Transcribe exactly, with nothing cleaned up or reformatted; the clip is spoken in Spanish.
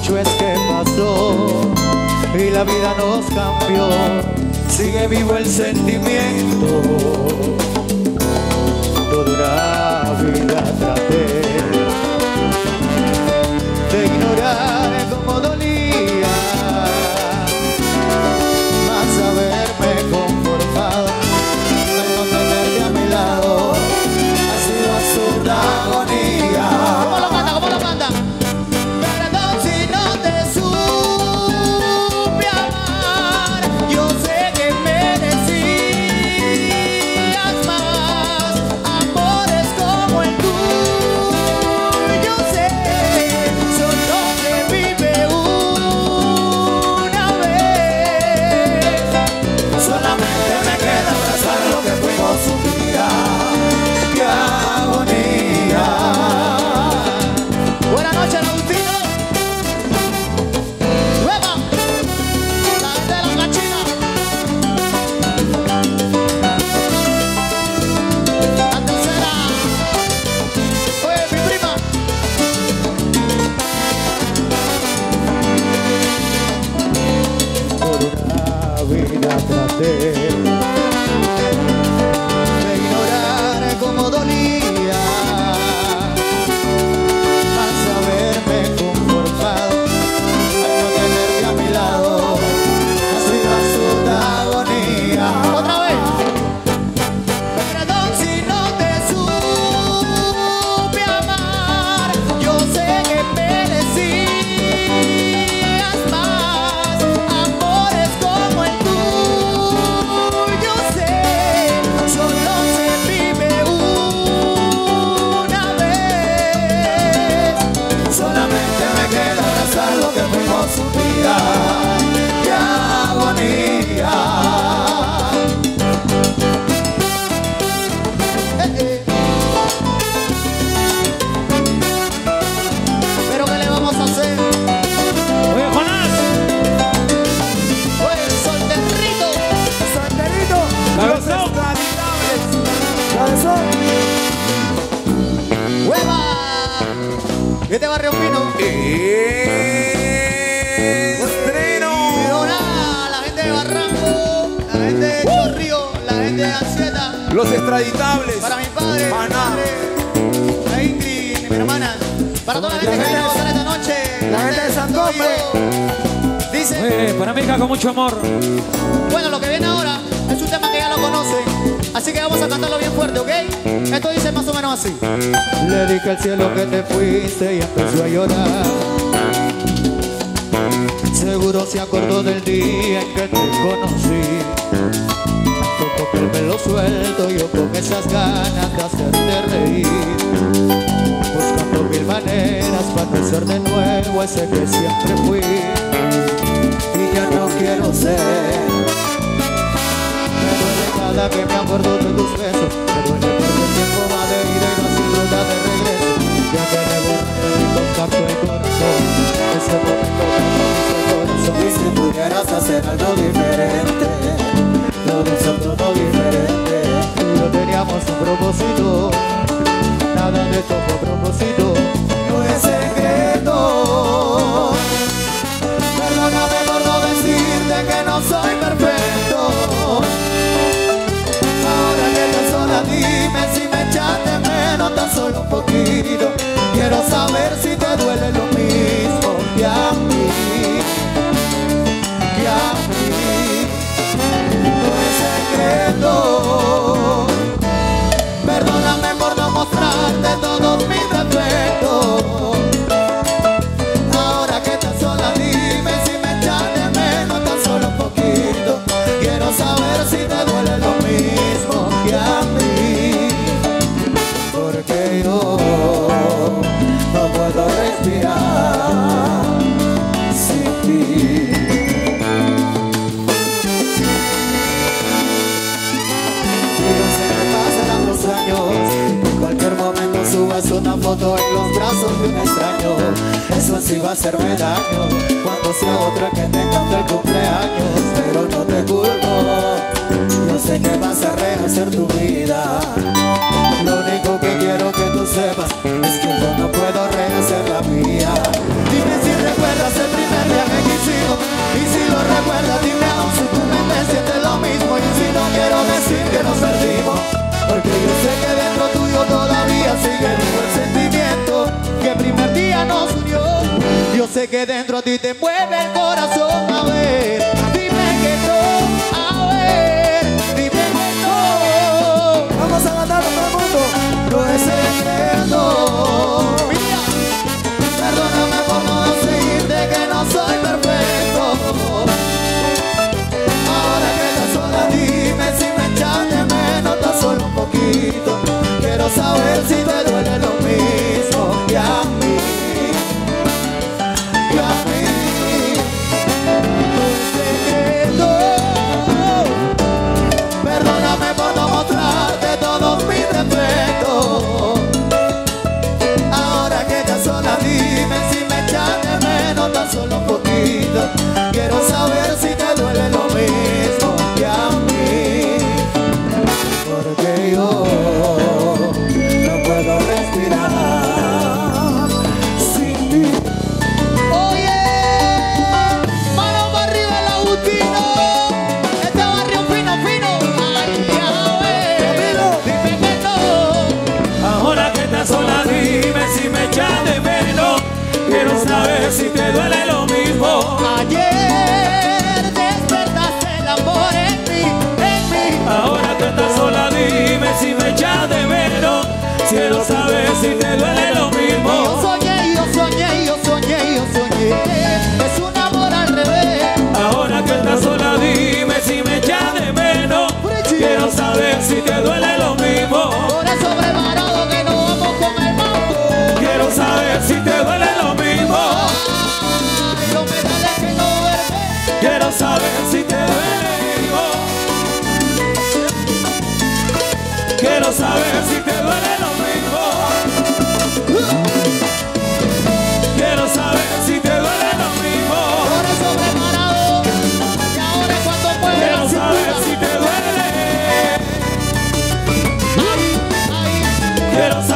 mucho es que pasó y la vida nos cambió. Sigue vivo el sentimiento. Toda una vida traté de ignorar cómo dolía, más haberme conformado al no tenerte a mi lado. Ha sido absurda agonía. ¿Cómo lo manda? ¿Cómo lo manda? Perdón si no te supe amar. Yo sé que merecías más amores como el tuyo. Sé, solo se vive una vez. Solamente me queda abrazar lo que fuimos un día. ¡Qué agonía! Buenas noches, Agustino. Luego, la gente de la cachina. La tercera. Oye, mi prima. Por una vida traté de ignorar cómo dolía, más haberme conformado al no tenerte a mi lado. Ha sido absurda agonía. Otra vez. Perdón si no te supe amar. Yo sé que merecías más amores como el tuyo. Sé, solo se vive una vez. Solamente me queda abrazar lo que fuimos un día. ¡Qué agonía! Pero ¿qué le vamos a hacer? Oye, Jonás, Oye, solterrito. Solterito, Cabezón. cabezón. ¡Hueva! ¿Y este barrio fino? Estreno. Hola, la gente de Barranco, la gente de Chorrillo, la gente de Ansieta. Los extraditables. Para mi padre, mi Maná. madre, la Ingrid, mi hermana. Para toda la gente que viene a pasar esta noche. La gente de San Cosme. Dice, oye, para mí con mucho amor. bueno, lo que viene ahora es un tema que ya lo conocen. Así que vamos a cantarlo bien fuerte, ¿ok? Esto dice más o menos así. Le dije al cielo que te fuiste y empezó a llorar. Seguro se acordó del día en que te conocí. Tocó que el pelo suelto, yo con esas ganas de hacerte reír, buscando mil maneras para no ser de nuevo ese que siempre fui. Y ya no quiero ser. Me duele cada que me acuerdo de tus besos. Me duele porque el tiempo va de ida y no sin ruta de regreso. Ya que me borraste mi contacto de corazón. Ese momento me hizo el corazón. Y si pudieras hacer algo diferente, lo de nosotros no diferente. Tú y yo teníamos un propósito. Nada de esto fue propósito. No es secreto. Perdóname por no decirte que no soy perfecto. Ahora que estás sola, dime si me echaste menos tan solo un poquito. Quiero saber si te duele lo mismo que a mí, que a mí. No es secreto. Perdóname por no mostrarte todos mis defectos. Ahora que estás sola, dime si me echaste menos tan solo un poquito. Quiero saber si te duele lo mismo que a mí, porque yo no puedo respirar sin ti. Y yo sé que pasarán los años, en cualquier momento subas una foto en los brazos de un extraño. Eso sí va a hacerme daño cuando sea otra que te cante el cumpleaños. Pero no te culpo, yo sé que vas a rehacer tu vida. Lo único que quiero que tú sepas es que yo no puedo rehacer la mía. Dime si recuerdas sé que dentro a ti te mueve el corazón. A ver, dime que no, a ver, dime que no. Vamos a cantar todo el mundo. No es secreto. Mira, perdóname por no decirte que no soy perfecto. Ahora que estás sola, dime si me echas de menos tan solo un poquito. Quiero saber si te duele lo mismo que a mí, que a mí. No es secreto. Perdóname por no mostrarte todos mis defectos. Ahora que estás sola, dime si me echas de menos tan solo un poquito. Quiero saber si te duele lo mismo que a mí, porque yo no puedo respirar sin ti. Oye, mano para arriba el Agustino, este barrio fino, fino. Ay, a ver, dime que no. Ahora que estás sola, dime si me echas de menos. Quiero saber si te duele lo mismo. Ayer despertaste el amor en mí, en mí. Ahora que estás sola, dime si me echas de menos. Quiero saber si te duele lo Yo mismo. soñé, yo soñé, yo soñé, yo soñé. Es un amor al revés. Ahora que estás sola, dime si me echas de menos. Quiero saber si te duele lo mismo. Por eso preparado que no vamos con el mambo. Quiero saber si te duele lo mismo. Ay, los metales que no duermen. Quiero saber si te duele lo mismo. Quiero saber si te duele lo mismo. Quiero saber si te duele lo mismo. Por eso preparado. Y ahora cuando mueve la Quiero saber cintura. si te duele. Ay, ay. Quiero saber